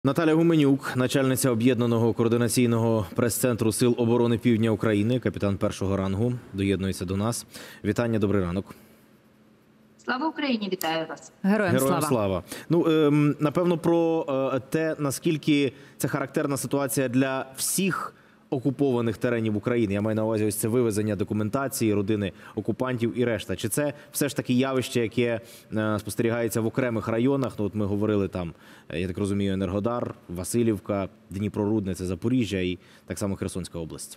Наталя Гуменюк, начальниця об'єднаного координаційного прес-центру Сил оборони Півдня України, капітан першого рангу, доєднується до нас. Вітання, добрий ранок. Слава Україні, вітаю вас. Героям слава. Напевно, про те, наскільки це характерна ситуація для всіх окупованих теренів України. Я маю на увазі ось це вивезення документації, родини окупантів і решта. Чи це все ж таки явище, яке спостерігається в окремих районах? Ну, от ми говорили там, я так розумію, Енергодар, Василівка, Дніпрорудне, це Запоріжжя і так само Херсонська область.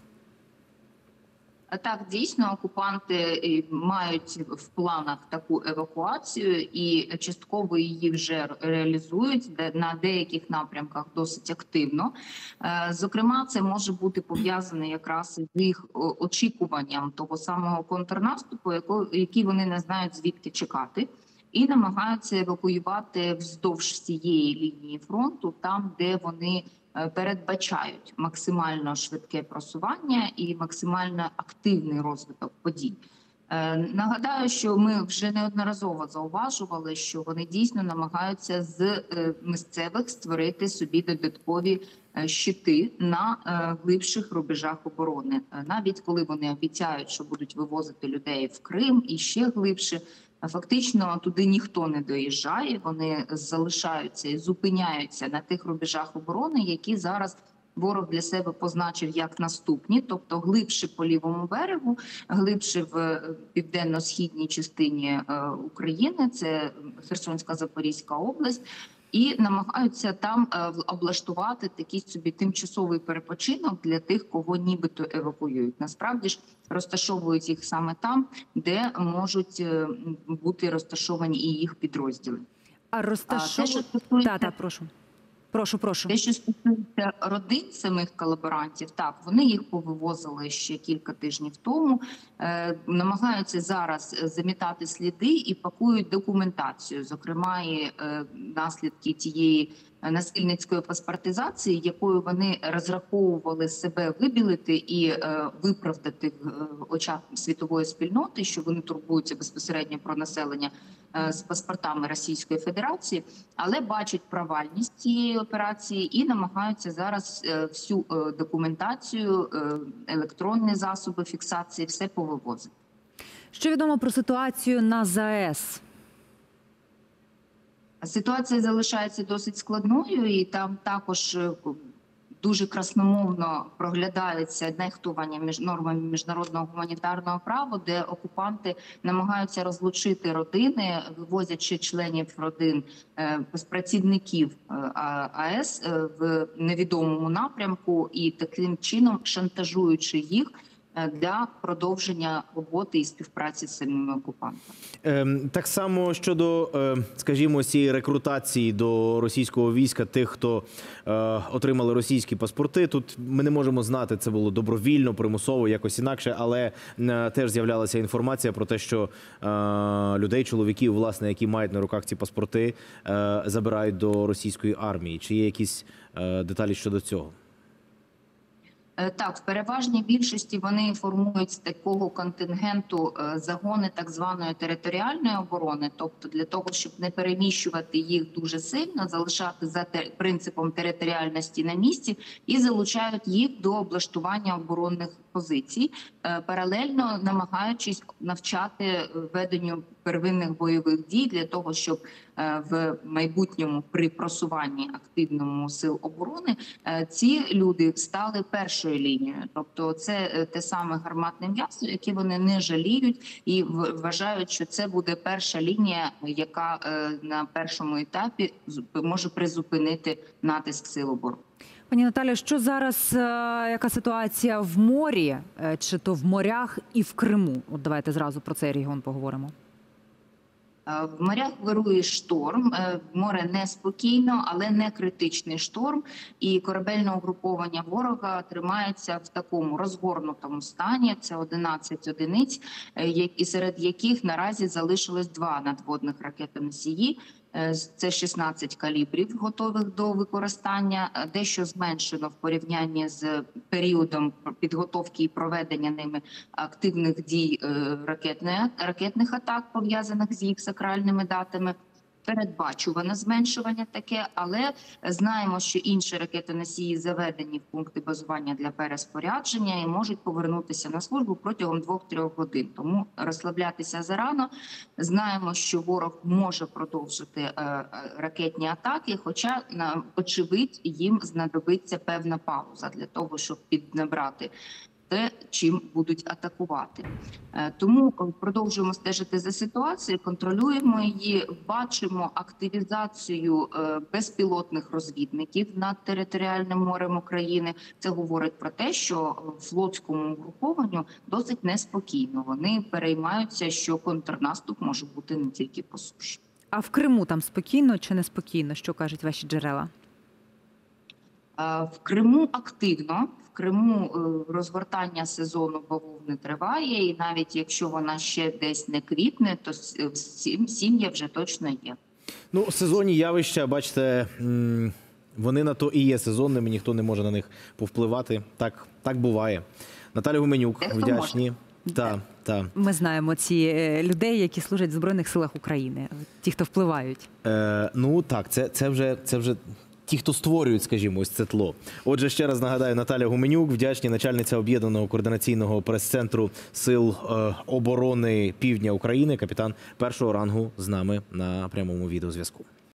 Так, дійсно, окупанти мають в планах таку евакуацію і частково її вже реалізують на деяких напрямках досить активно. Зокрема, це може бути пов'язане якраз з їх очікуванням того самого контрнаступу, який вони не знають звідки чекати, і намагаються евакуювати вздовж всієї лінії фронту, там, де вони передбачають максимально швидке просування і максимально активний розвиток подій. Нагадаю, що ми вже неодноразово зауважували, що вони дійсно намагаються з місцевих створити собі додаткові щити на глибших рубежах оборони. Навіть коли вони обіцяють, що будуть вивозити людей в Крим і ще глибше, фактично туди ніхто не доїжджає, вони залишаються і зупиняються на тих рубежах оборони, які зараз ворог для себе позначив як наступні, тобто глибше по лівому берегу, глибше в південно-східній частині України, це Херсонська, Запорізька область, і намагаються там облаштувати такий собі тимчасовий перепочинок для тих, кого нібито евакуюють. Насправді ж розташовують їх саме там, де можуть бути розташовані і їх підрозділи. А розташовують... Прошу. Те, що стосується родин самих колаборантів, так, вони їх повивозили ще кілька тижнів тому, намагаються зараз замітати сліди і пакують документацію, зокрема і наслідки тієї насильницької паспортизації, якою вони розраховували себе вибілити і виправдати в очах світової спільноти, що вони турбуються безпосередньо про населення з паспортами Російської Федерації, але бачать провальність цієї операції і намагаються зараз всю документацію, електронні засоби фіксації, все повивозити. Що відомо про ситуацію на ЗАЕС? Ситуація залишається досить складною, і там також дуже красномовно проглядається нехтування нормами міжнародного гуманітарного права, де окупанти намагаються розлучити родини, вивозячи членів родин працівників АЕС в невідомому напрямку і таким чином шантажуючи їх для продовження роботи і співпраці з самими окупантами. Так само щодо, скажімо, цієї рекрутації до російського війська тих, хто отримали російські паспорти. Тут ми не можемо знати, це було добровільно, примусово, якось інакше, але теж з'являлася інформація про те, що людей, чоловіків, власне, які мають на руках ці паспорти, забирають до російської армії. Чи є якісь деталі щодо цього? Так, в переважній більшості вони формують з такого контингенту загони так званої територіальної оборони, тобто для того, щоб не переміщувати їх дуже сильно, залишати за принципом територіальності на місці і залучають їх до облаштування оборонних позицій, паралельно намагаючись навчати веденню первинних бойових дій для того, щоб в майбутньому при просуванні активному сил оборони ці люди стали першою лінією. Тобто це те саме гарматне м'ясо, яке вони не жаліють і вважають, що це буде перша лінія, яка на першому етапі може призупинити натиск сил оборони. Пані Наталя, що зараз, яка ситуація в морі, чи то в морях і в Криму? От давайте зразу про цей регіон поговоримо. В морях вирує шторм, море неспокійно, але не критичний шторм. І корабельне угруповання ворога тримається в такому розгорнутому стані. Це 11 одиниць, серед яких наразі залишилось 2 надводних ракетоносії. Це 16 калібрів, готових до використання, дещо зменшено в порівнянні з періодом підготовки і проведення ними активних дій ракетних атак, пов'язаних з їх сакральними датами. передбачуване зменшування таке, але знаємо, що інші ракетоносії заведені в пункти базування для переспорядження і можуть повернутися на службу протягом 2-3 годин. Тому розслаблятися зарано. Знаємо, що ворог може продовжити ракетні атаки, хоча, очевидь, їм знадобиться певна пауза для того, щоб піднабрати те, чим будуть атакувати. Тому продовжуємо стежити за ситуацією, контролюємо її, бачимо активізацію безпілотних розвідників над територіальним морем України. Це говорить про те, що флотському угрупованню досить неспокійно. Вони переймаються, що контрнаступ може бути не тільки по суші. А в Криму там спокійно чи неспокійно? Що кажуть ваші джерела? В Криму активно. В Криму розгортання сезону бавовни триває, і навіть якщо вона ще десь не квітне, то сім'я вже точно є. Ну, сезонні явища, бачите, вони на то і є сезонними, ніхто не може на них повпливати. Так буває. Наталя Гуменюк, вдячні. Та. Ми знаємо ці людей, які служать в Збройних силах України, ті, хто впливають. Ну так, це вже ті, хто створюють, скажімо, ось це тло. Отже, ще раз нагадаю, Наталя Гуменюк, вдячні, начальниця об'єднаного координаційного прес-центру Сил оборони Півдня України, капітан першого рангу з нами на прямому відеозв'язку.